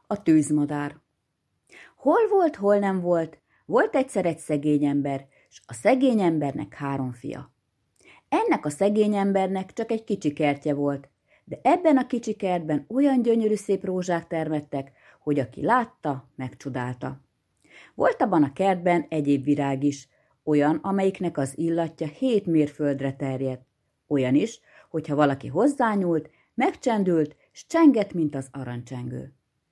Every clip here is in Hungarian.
A tűzmadár. Hol volt, hol nem volt, volt egyszer egy szegény ember, s a szegény embernek 3 fia. Ennek a szegény embernek csak egy kicsi kertje volt, de ebben a kicsi kertben olyan gyönyörű szép rózsák termettek, hogy aki látta, megcsodálta. Volt abban a kertben egyéb virág is, olyan, amelyiknek az illatja 7 mérföldre terjedt, olyan is, hogyha valaki hozzányúlt, megcsendült, s csengett, mint az aranycsengő.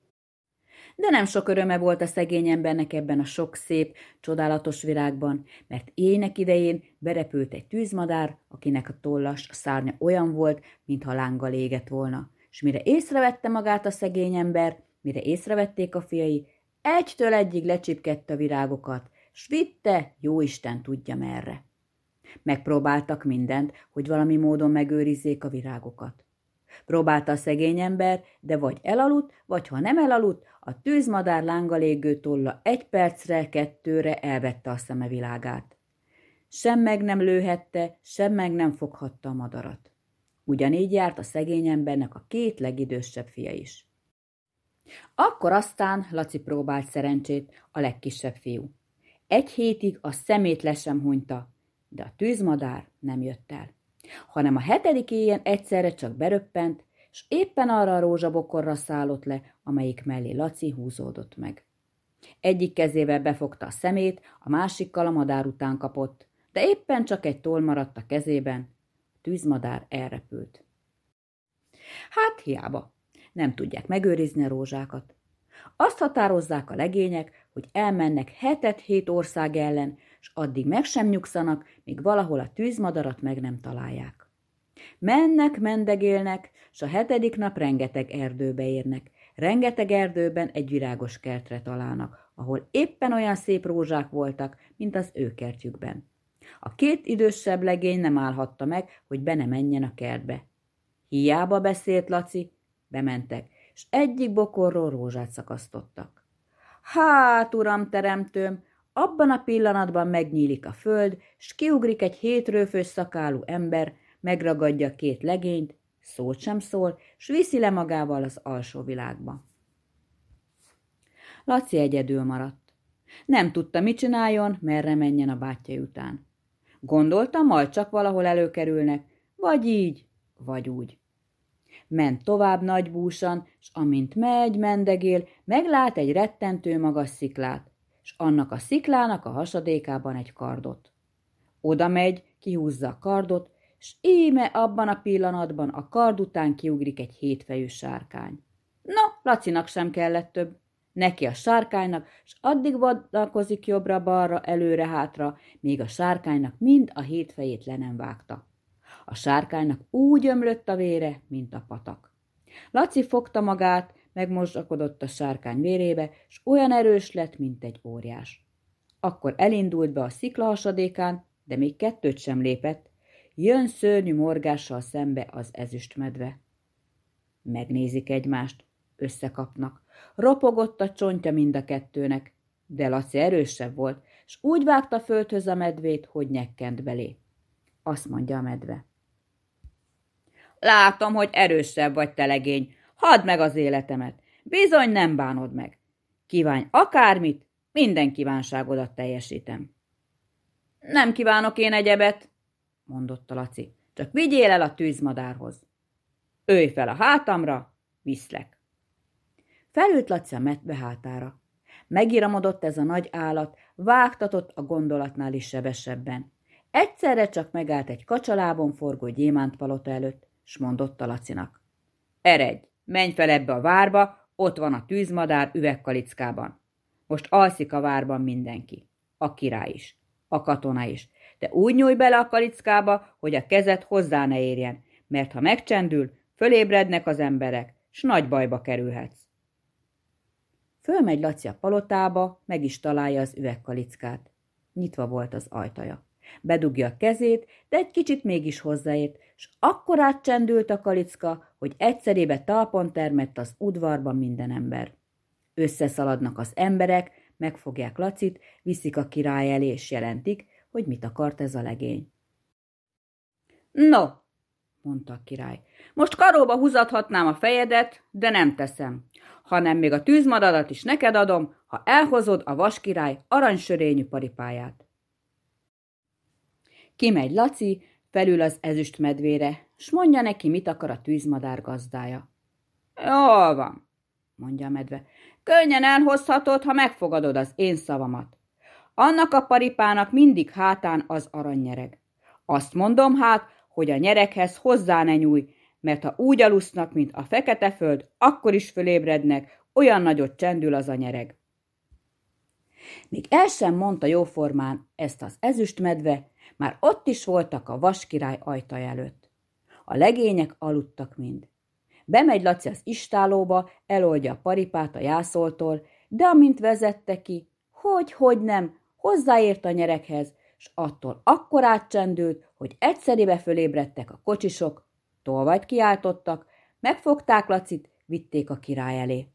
De nem sok öröme volt a szegény embernek ebben a sok szép, csodálatos virágban, mert éjnek idején berepült egy tűzmadár, akinek a tollas, a szárnya olyan volt, mintha lánggal égett volna, s mire észrevette magát a szegény ember, mire észrevették a fiai, egytől egyig lecsipkedte a virágokat, s vitte, jóisten tudja merre. Megpróbáltak mindent, hogy valami módon megőrizzék a virágokat. Próbálta a szegény ember, de vagy elaludt, vagy ha nem elaludt, a tűzmadár lánggal égő tolla 1 percre, 2-re elvette a szeme világát. Sem meg nem lőhette, sem meg nem foghatta a madarat. Ugyanígy járt a szegény embernek a 2 legidősebb fia is. Akkor aztán Laci próbált szerencsét, a legkisebb fiú. 1 hétig a szemét le sem hunyta, de a tűzmadár nem jött el, hanem a 7. éjjel egyszerre csak beröppent, s éppen arra a rózsabokorra szállott le, amelyik mellé Laci húzódott meg. Egyik kezével befogta a szemét, a másikkal a madár után kapott, de éppen csak egy toll maradt a kezében. A tűzmadár elrepült. Hát hiába, nem tudják megőrizni a rózsákat. Azt határozzák a legények, hogy elmennek 7 ország ellen, s addig meg sem nyugszanak, míg valahol a tűzmadarat meg nem találják. Mennek, mendegélnek, s a 7. nap rengeteg erdőbe érnek. Rengeteg erdőben egy virágos kertre találnak, ahol éppen olyan szép rózsák voltak, mint az ő kertjükben. A 2 idősebb legény nem állhatta meg, hogy be ne menjen a kertbe. Hiába beszélt Laci, bementek, s egyik bokorról rózsát szakasztottak. Hát, uram teremtőm, abban a pillanatban megnyílik a föld, s kiugrik egy 7 rőfös szakálú ember, megragadja 2 legényt, szót sem szól, s viszi le magával az alsó világba. Laci egyedül maradt. Nem tudta, mit csináljon, merre menjen a bátyja után. Gondolta, majd csak valahol előkerülnek, vagy így, vagy úgy. Ment tovább nagy búsan, s amint megy, mendegél, meglát egy rettentő magas sziklát, s annak a sziklának a hasadékában egy kardot. Oda megy, kihúzza a kardot, s íme abban a pillanatban a kard után kiugrik egy 7 fejű sárkány. No, Lacinak sem kellett több. Neki a sárkánynak, s addig vadakozik jobbra-balra, előre-hátra, míg a sárkánynak mind a 7 fejét le nem vágta. A sárkánynak úgy ömlött a vére, mint a patak. Laci fogta magát, megmosakodott a sárkány vérébe, s olyan erős lett, mint egy óriás. Akkor elindult be a szikla hasadékán, de még 2 sem lépett, jön szörnyű morgással szembe az ezüstmedve. Megnézik egymást, összekapnak. Ropogott a csontja mind a 2-nek, de Laci erősebb volt, s úgy vágta földhöz a medvét, hogy nyekkent belé. Azt mondja a medve. Látom, hogy erősebb vagy, te legény. Hadd meg az életemet. Bizony nem bánod meg. Kívánj akármit, minden kívánságodat teljesítem. Nem kívánok én egyebet, mondotta Laci. Csak vigyél el a tűzmadárhoz. Ölj fel a hátamra, viszlek. Felült Laci a medve hátára. Megiramodott ez a nagy állat, vágtatott a gondolatnál is sebesebben. Egyszerre csak megállt egy kacsalábon forgó gyémántpalota előtt, s mondotta Lacinak. Eredj, menj fel ebbe a várba, ott van a tűzmadár üvegkalickában. Most alszik a várban mindenki. A király is, a katona is. De úgy nyújj bele a kalickába, hogy a kezed hozzá ne érjen, mert ha megcsendül, fölébrednek az emberek, s nagy bajba kerülhetsz. Fölmegy Laci a palotába, meg is találja az üvegkalickát. Nyitva volt az ajtaja. Bedugja a kezét, de egy kicsit mégis hozzáért, s akkorát csendült a kalicka, hogy egyszerébe talpon termett az udvarban minden ember. Összeszaladnak az emberek, megfogják Lacit, viszik a király elé, és jelentik, hogy mit akart ez a legény. No, mondta a király, most karóba húzathatnám a fejedet, de nem teszem. hanem még a tűzmadarat is neked adom, ha elhozod a vaskirály aranysörényű paripáját. Kimegy Laci felül az ezüstmedvére, s mondja neki, mit akar a tűzmadár gazdája. Jól van, mondja a medve. Könnyen elhozhatod, ha megfogadod az én szavamat. Annak a paripának mindig hátán az aranynyereg. Azt mondom hát, hogy a nyereghez hozzá ne nyújj, mert ha úgy alusznak, mint a fekete föld, akkor is fölébrednek, olyan nagyot csendül az a nyereg. Míg el sem mondta jóformán ezt az ezüstmedve, már ott is voltak a vaskirály ajtaja előtt. A legények aludtak mind. Bemegy Laci az istállóba, eloldja a paripát a jászoltól, de amint vezette ki, hogy nem, hozzáért a nyereghez, s attól akkorát csendült, hogy egyszerébe fölébredtek a kocsisok, tolvajt kiáltottak, megfogták Lacit, vitték a király elé.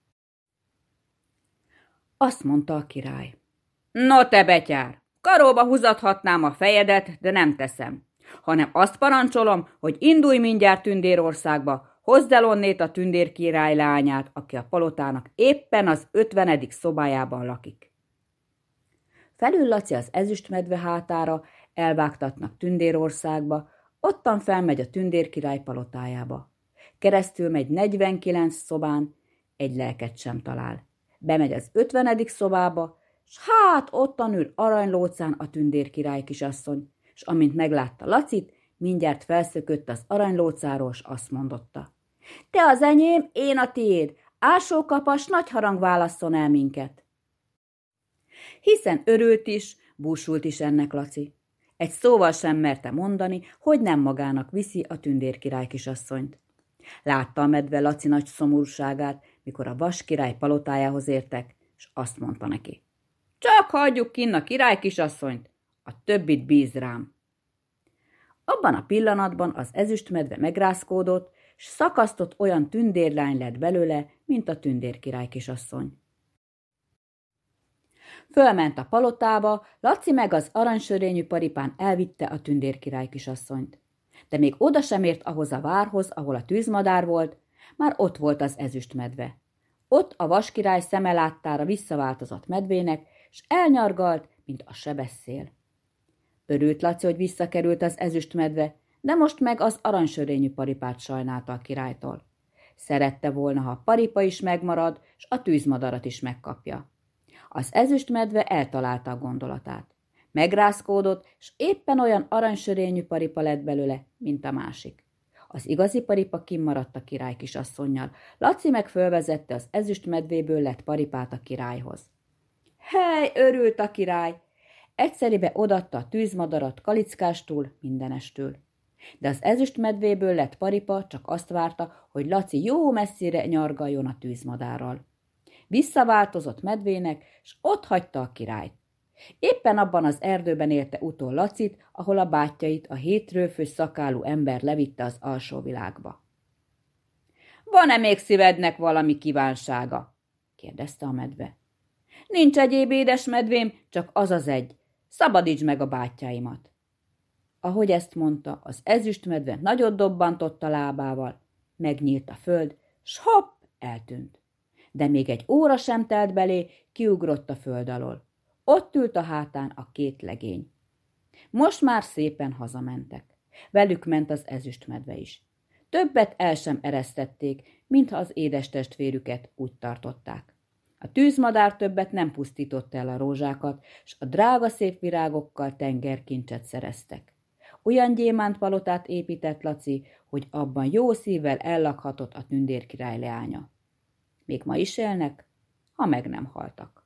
Azt mondta a király. No te betyár, karóba húzathatnám a fejedet, de nem teszem, hanem azt parancsolom, hogy indulj mindjárt Tündérországba, hozd el onnét a tündérkirály leányát, aki a palotának éppen az 50. szobájában lakik. Felül Laci az ezüstmedve hátára, elvágtatnak Tündérországba, ottan felmegy a tündérkirály palotájába. Keresztül megy 49 szobán, egy lelket sem talál. Bemegy az 50. szobába, s hát ottan ül aranylócán a tündérkirály kisasszony, s amint meglátta Lacit, mindjárt felszökött az aranylócáról, s azt mondotta. Te az enyém, én a tiéd, ásókapas, nagy harang válasszon el minket. Hiszen örült is, búsult is ennek Laci. Egy szóval sem merte mondani, hogy nem magának viszi a tündérkirály kisasszonyt. Látta a medve Laci nagy szomorúságát, mikor a vaskirály palotájához értek, és azt mondta neki. Csak hagyjuk kinn a király kisasszonyt, a többit bíz rám. Abban a pillanatban az ezüstmedve megrázkódott, s szakasztott olyan tündérlány lett belőle, mint a tündérkirály kisasszony. Fölment a palotába, Laci meg az aranysörényű paripán elvitte a tündérkirály kisasszonyt. De még oda sem ért ahhoz a várhoz, ahol a tűzmadár volt, már ott volt az ezüstmedve. Ott a vaskirály szeme láttára visszaváltozott medvének, s elnyargalt, mint a sebes szél. Örült Laci, hogy visszakerült az ezüstmedve, de most meg az aranysörényű paripát sajnálta a királytól. Szerette volna, ha a paripa is megmarad, s a tűzmadarat is megkapja. Az ezüstmedve eltalálta a gondolatát. Megrázkódott, s éppen olyan aranysörényű paripa lett belőle, mint a másik. Az igazi paripa kimaradt a király kisasszonnyal. Laci meg fölvezette az ezüstmedvéből lett paripát a királyhoz. Hely, örült a király! Egyszeribe odatta a tűzmadarat Kalickástul, mindenestől. De az ezüstmedvéből lett paripa csak azt várta, hogy Laci jó messzire nyargaljon a tűzmadárral. Visszaváltozott medvének, s ott hagyta a királyt. Éppen abban az erdőben érte utol Lacit, ahol a bátyjait a 7 rőfös szakálú ember levitte az alsó világba. Van-e még szívednek valami kívánsága? kérdezte a medve. Nincs egyéb édes medvém, csak az az egy. Szabadítsd meg a bátyjáimat. Ahogy ezt mondta, az ezüstmedve nagyot dobbantott a lábával, megnyílt a föld, s hopp, eltűnt. De még egy óra sem telt belé, kiugrott a föld alól. Ott ült a hátán a 2 legény. Most már szépen hazamentek. Velük ment az ezüstmedve is. Többet el sem eresztették, mintha az édes testvérüket úgy tartották. A tűzmadár többet nem pusztította el a rózsákat, s a drága szép virágokkal tengerkincset szereztek. Olyan gyémántpalotát épített Laci, hogy abban jó szívvel ellakhatott a tündérkirály leánya. Még ma is élnek, ha meg nem haltak.